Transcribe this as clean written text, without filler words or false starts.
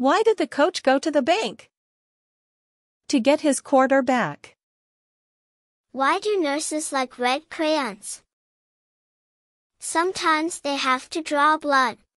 Why did the coach go to the bank? To get his quarter back. Why do nurses like red crayons? Sometimes they have to draw blood.